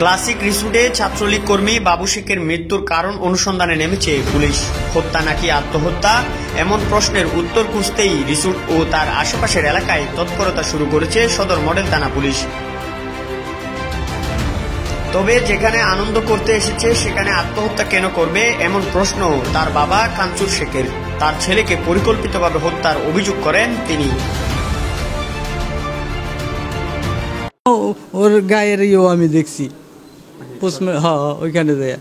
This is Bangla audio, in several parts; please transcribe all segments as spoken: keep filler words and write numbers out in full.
ক্লাসিক রিসোর্টে ছাত্রলীগ কর্মী বাবু শেখের মৃত্যুর কারণ অনুসন্ধানে নেমেছে পুলিশ। হত্যা নাকি আত্মহত্যা, এমন প্রশ্নের উত্তর খুঁজতেই রিসোর্ট ও তার আশেপাশের এলাকায় তৎপরতা শুরু করেছে সদর মডেল থানা পুলিশ। তবে যেখানে আনন্দ করতে এসেছে সেখানে আত্মহত্যা কেন করবে, এমন প্রশ্ন তার বাবা কাঞ্চুর শেখের। তার ছেলেকে পরিকল্পিতভাবে হত্যার অভিযোগ করেন তিনি। ওর গায়ের ইয়েও আমি দেখছি, হ্যাঁ ওইখানে যায়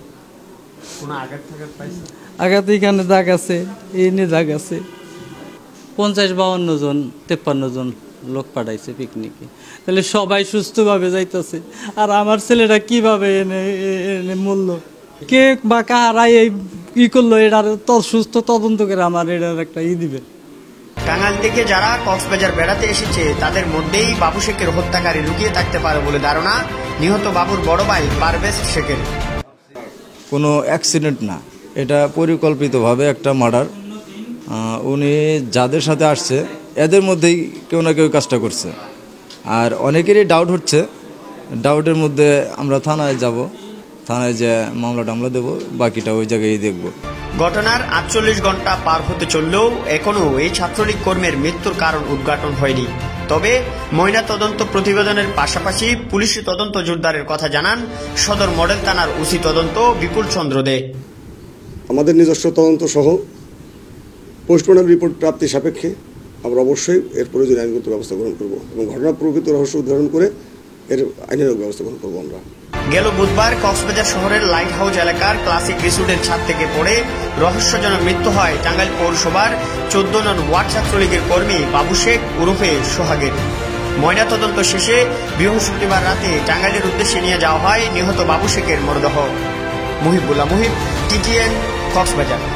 আঘাত, এখানে দাগ আছে, এই নিয়ে দাগ আছে। পঞ্চাশ বাউন্ন জন তেপ্পান্ন জন লোক পাঠাইছে পিকনিকে, তাহলে সবাই সুস্থভাবে যাইতেছে, আর আমার ছেলেটা কিভাবে এনে এনে মূল্য কে বা কারাই এই ই করলো, এটার সুস্থ তদন্ত করে আমার এটার একটা ই দিবে। টাঙ্গাইল থেকে যারা কক্সবাজার বেড়াতে এসেছে তাদের মধ্যেই বাবু শেখের হত্যাকারী লুকিয়ে থাকতে পারে বলে ধারণা নিহত বাবুর বড় ভাই পারভেজ শেখের। কোনো অ্যাক্সিডেন্ট না, এটা পরিকল্পিতভাবে একটা মার্ডার। উনি যাদের সাথে আসছে এদের মধ্যেই কেউ না কেউ কাজটা করছে, আর অনেকেরই ডাউট হচ্ছে। ডাউটের মধ্যে আমরা থানায় যাব, থানায় যে মামলা টামলা দেবো, বাকিটা ওই জায়গায় দেখব। ঘটনার আটচল্লিশ ঘন্টা পার হতে চললেও এখনো এই ছাত্রলীগ কর্মীর মৃত্যুর কারণ উদ্ঘাটন হয়নি। তবে ময়না তদন্ত প্রতিবেদনের পাশাপাশি পুলিশি তদন্ত জোরদারের কথা জানান সদর মডেল থানার ওসি তদন্ত বিপুল চন্দ্র দে। আমাদের নিজস্ব তদন্ত সহ পোস্টমর্টম রিপোর্ট প্রাপ্তি সাপেক্ষে আমরা অবশ্যই এর প্রয়োজনীয় আইনগত ব্যবস্থা গ্রহণ করব এবং ঘটনার প্রকৃত রহস্য উদ্ঘাটন করে এর আইনের ব্যবস্থা গ্রহণ করবো। আমরা গেল বুধবার কক্সবাজার শহরের লাইট হাউস এলাকার ক্লাসিক রিসোর্টের ছাদ থেকে পড়ে রহস্যজনক মৃত্যু হয় টাঙ্গাইল পৌরসভার চোদ্দ নং ওয়ার্ড ছাত্রলীগের কর্মী বাবু শেখ ওরফে সোহাগের। ময়না তদন্ত শেষে বৃহস্পতিবার রাতে টাঙ্গাইলের উদ্দেশ্যে নিয়ে যাওয়া হয় নিহত বাবু শেখের মরদেহ। মুহিবুল্লাহ মুহিব, টিটিএন, কক্সবাজার।